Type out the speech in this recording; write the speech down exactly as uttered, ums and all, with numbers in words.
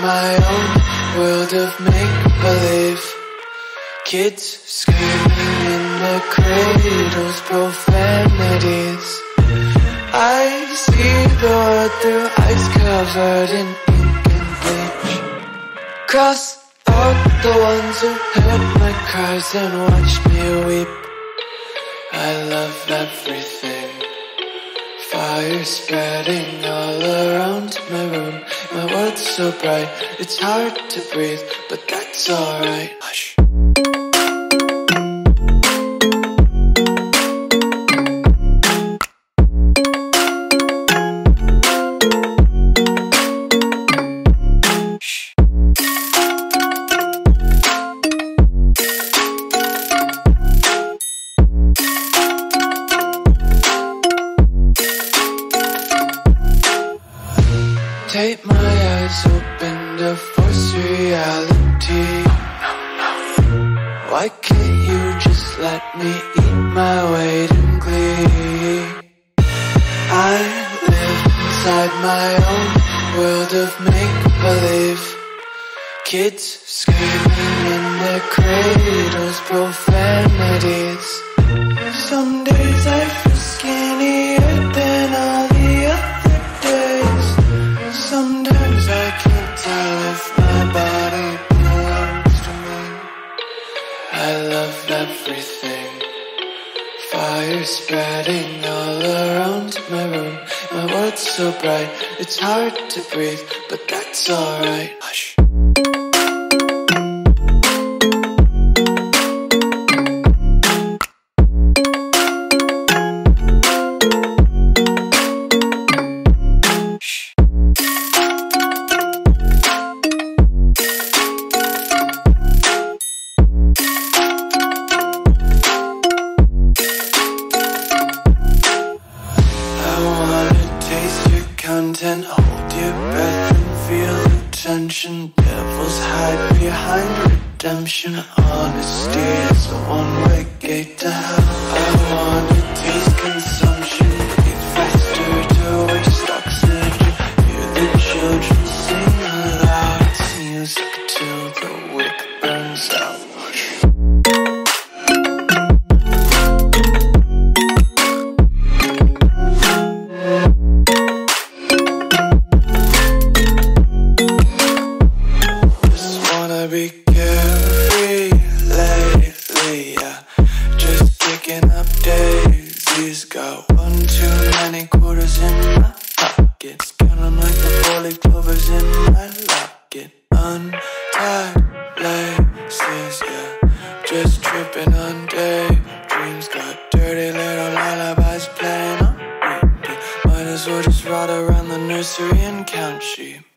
my own world of make-believe. Kids screaming in the cradles, profanities. I see the world through eyes covered in ink and bleach. Cross out the ones who heard my cries and watched me weep. I love everything. Fire spreading all around my room. My world's so bright, it's hard to breathe, but that's alright. Hush. Take my eyes open to force reality. Why can't you just let me eat my weight in glee? I live inside my own world of make-believe. Kids screaming in their cradles, profanities. Some days I feel skinnier than all the other days. Sometimes I can't tell if my body belongs to me. I love everything. Fire spreading all around my room. My world's so bright, it's hard to breathe, but that's alright. Hush. Content, hold your breath and feel the tension. Devils hide behind redemption. Honesty is a one-way gate to hell. I wanna taste consumption. Breathe faster to waste oxygen. Hear the children sing aloud. It's music till the wick burns out. Be carefree lately, yeah. Just picking up daisies. Got one too many quarters in my pockets. Counting like the four-leaf clovers in my locket. Untied laces, yeah. Just tripping on daydreams. Got dirty little lullabies playing on repeat. Might as well just ride around the nursery and count sheep.